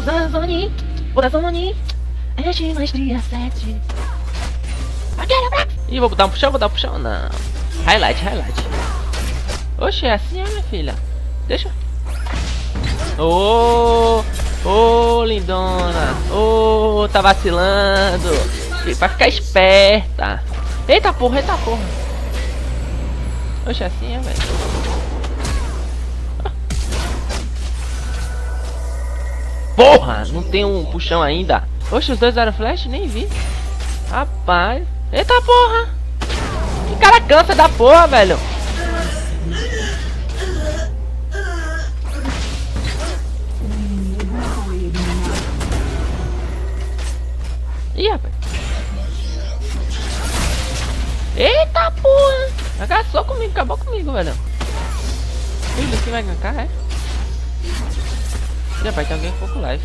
Zanzoni, vou dar Zanzoni. Enche maestria 7. Aquele abraço. Ih, vou dar um puxão, não. Highlight. Oxe, é assim, minha filha. Deixa. Ô, lindona. Ô, tá vacilando. Pra ficar esperta. Eita porra. Oxe, é assim, velho. Porra, não tem um puxão ainda. Oxe, os dois eram flash? Nem vi. Rapaz. Eita porra. Que cara cansa da porra, velho. Ih, rapaz. Eita porra. Agaçou comigo, acabou comigo, velho. Filho, aqui vai gankar, é? Ih, rapaz, tem alguém com pouco life.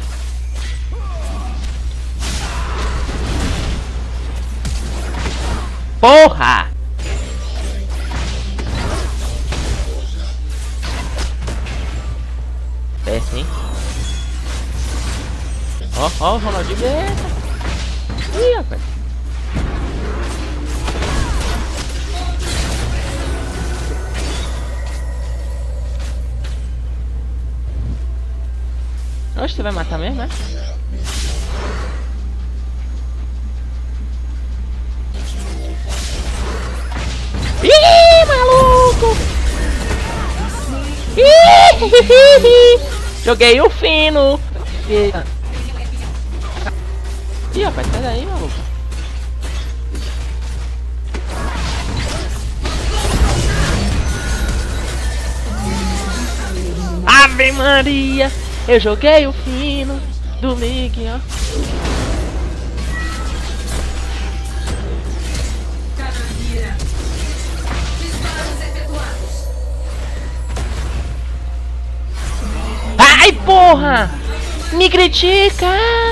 Porra! É sim. Ó, o Ronaldinho. Eita! Ih, rapaz. Oxe, você vai matar mesmo, né? Ih, maluco! Ih, joguei o fino! Ih, rapaz, sai daí, maluco! Ave Maria! Eu joguei o fino do League, ó. Ai, porra! Me critica!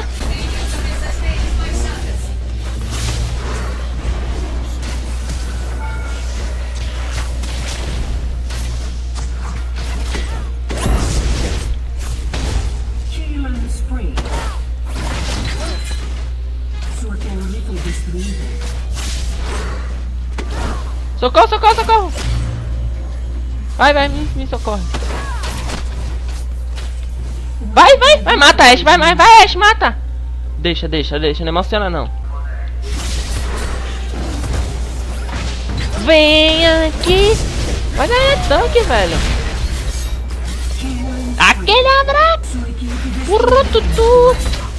Socorro! Vai, me socorre. Vai, mata, Ashe, vai, Ashe, mata. Deixa, não emociona não. Vem aqui. Mas é tanque, velho. Aquele abraço. Urrututu.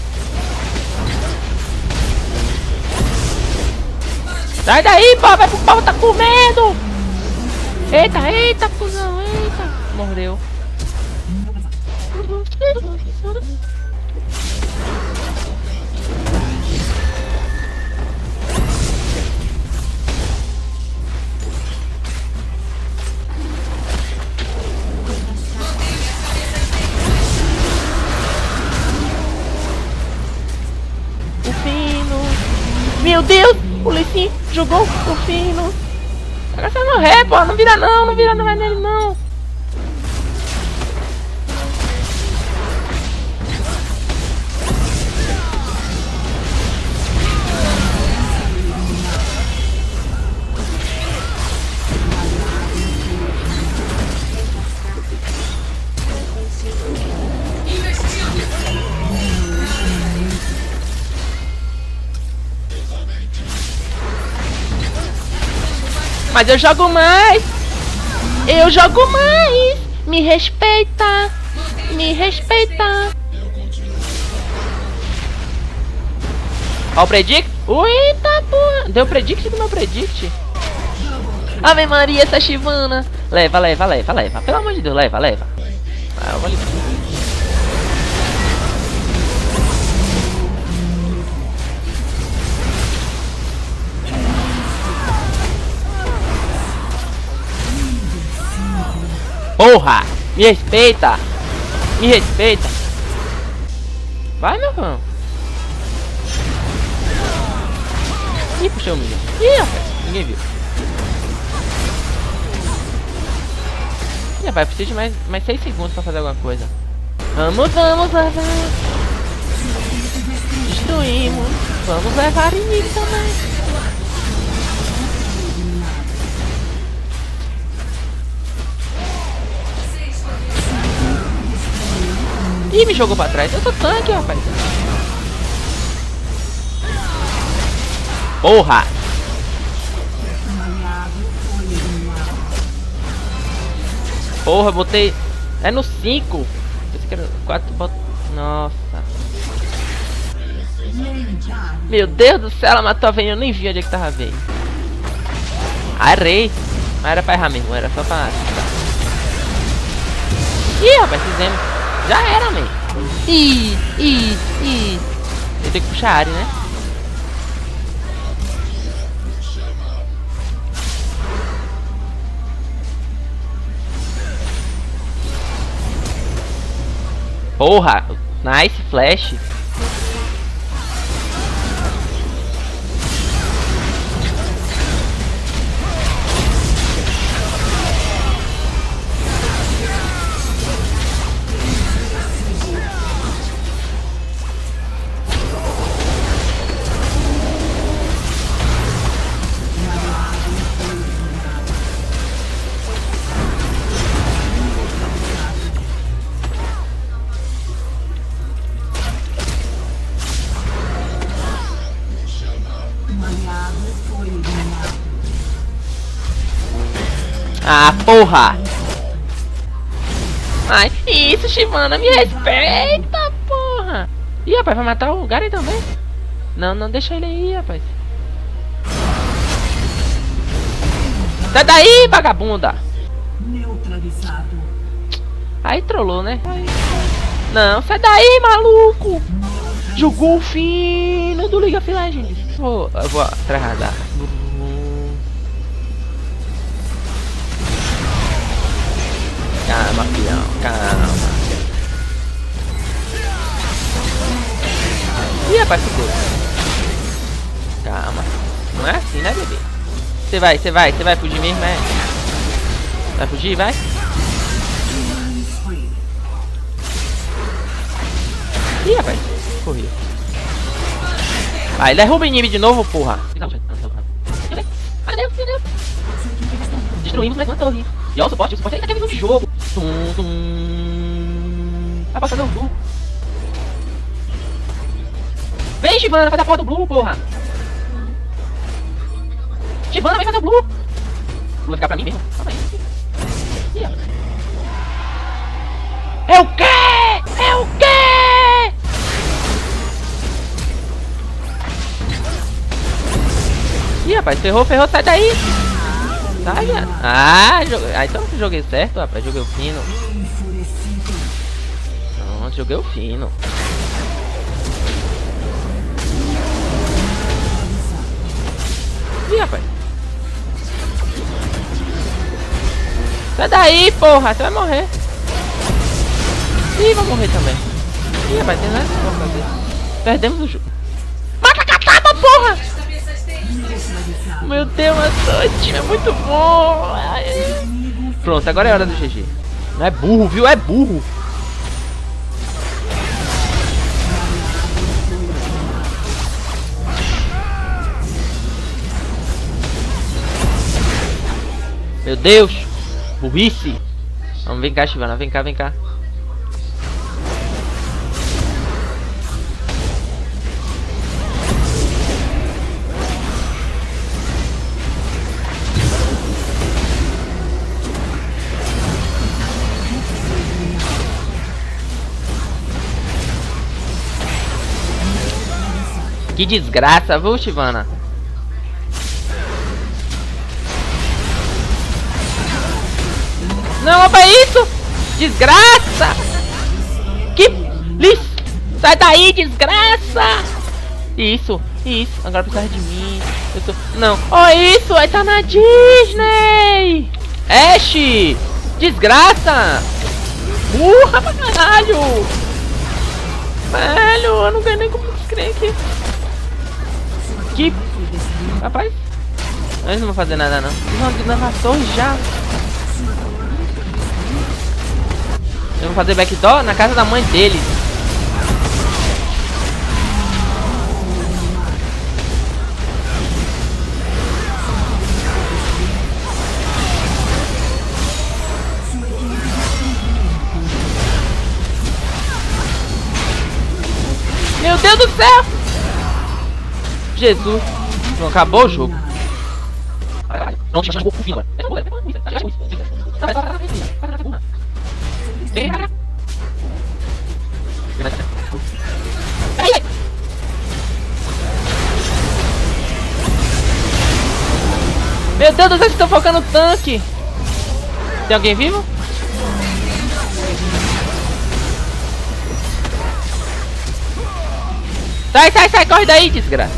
Sai daí, pau, vai pro pau, tá comendo! Eita, cuzão, eita! Morreu. O fino. Meu Deus! O Lee jogou o fino. Agora você não morrer, pô. Não vira não, vai nele não. Mas eu jogo mais! Me respeita! Ó o predict! Eita porra! Deu predict do meu predict? Ave Maria, essa Chivana! Leva! Pelo amor de Deus, leva! Ah, eu vou ali. Porra! Me respeita! Vai, meu irmão! Ih, puxou o milho! Ih, rapaz! Ninguém viu! Ih, rapaz, preciso de mais 6 segundos pra fazer alguma coisa! Vamos! destruímos. Vamos levar inimigo também. Ih, me jogou pra trás. Eu tô tanque, rapaz. Porra! Porra, botei... É no 5. Pensei que era 4, nossa. Meu Deus do céu, ela matou a Vayne. Eu nem vi onde é que tava a Vayne. Ah, errei. Mas era pra errar mesmo, era só pra... Ih, rapaz, fizemos. Já era, man. Ih. Eu tenho que puxar a área, né? Porra, nice flash. Ah, porra! Ai, isso, Shyvana, me respeita, porra! Ih, rapaz, vai matar o Garen também? Não, deixa ele aí, rapaz. Sai daí, vagabunda! Neutralizado. Aí trollou, né? Não, sai daí, maluco! Jogou o fino do League of Legends. Eu vou atrasar. Calma, filhão, calma. Ih, rapaz, fudeu. Calma. Não é assim, né, bebê? Você vai fugir mesmo, é? Vai fugir, vai? Ih, rapaz, correu. Vai, derruba o inimigo de novo, porra. Destruímos mais uma torre. E olha o suporte aí tá querendo um jogo. Vai passar no blue. Vem, Shyvana, faz a porra do blue, porra. Shyvana, vem fazer o blue. O blue vai ficar pra mim mesmo. Calma aí. É o quê? É o quê? Ih, rapaz, ferrou, sai daí. Sai, viado. Ah, então eu joguei certo, rapaz. Joguei o fino. Não, joguei o fino. Ih, rapaz. Sai daí, porra. Você vai morrer. Ih, vai morrer também. Ih, rapaz, tem nada que eu vou fazer. Perdemos o jogo. Mata a Katama, porra! Meu Deus, esse time é muito bom. Pronto, agora é hora do GG. Não é burro, viu? É burro. Meu Deus. Burrice. Vamos, vem cá, Shyvana. Vem cá. Que desgraça, viu, Shyvana? Não, opa, isso! Desgraça! Que lixo! Sai daí, desgraça! Isso. Agora precisa de mim. Eu tô... Não. Oh, isso! Aí tá na Disney! Ashe! Desgraça! Burra pra caralho! Velho, eu não ganhei nem como descrever aqui. Que... Rapaz, eles não vão fazer nada não. Eles vão levar a torre já. Eu vou fazer backdoor na casa da mãe deles. Meu Deus do céu! Jesus. Não, acabou o jogo. Não, chegou pro fim, mano. Meu Deus do céu, vocês estão focando no tanque. Tem alguém vivo? Sai, sai, sai, corre daí, desgraça.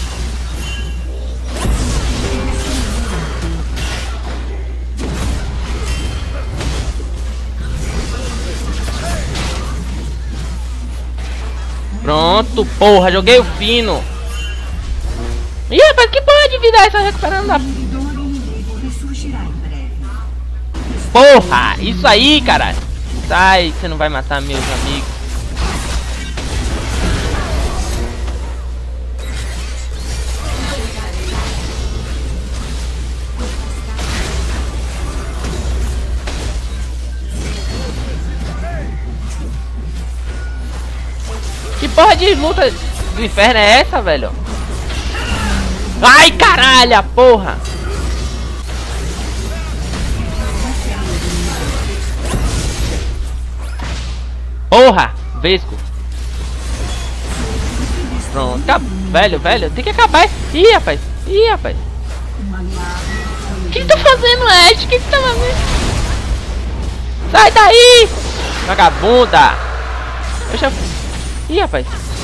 Pronto, porra, joguei o fino. Ih, rapaz, que porra de vida é essa recuperando da... Porra, isso aí, caralho. Sai, você não vai matar meus amigos. Que porra de luta do inferno é essa, velho? Ai, caralho, a porra! Porra, Vesco. Pronto, velho, tem que acabar. Ih, rapaz, O que tá fazendo, Ash? O que tá fazendo? Sai daí! Vagabunda! Deixa... Ih, rapaz.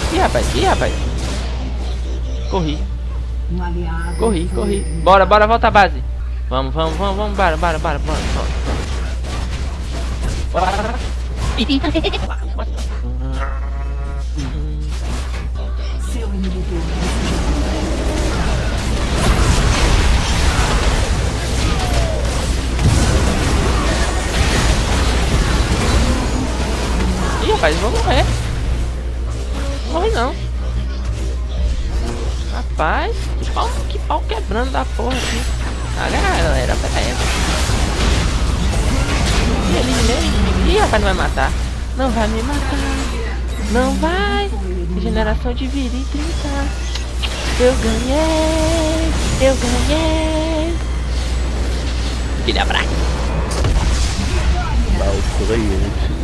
Corri. Bora, volta à base. Vamos, bora. Seu inimigo. Ih, rapaz, eu vou morrer. Não morre não. Rapaz, que pau quebrando da porra aqui. Ah, galera, pera aí. Ih, rapaz, não vai matar. Não vai me matar. Não vai. Regeneração de vida em 30. Eu ganhei. Filha braca.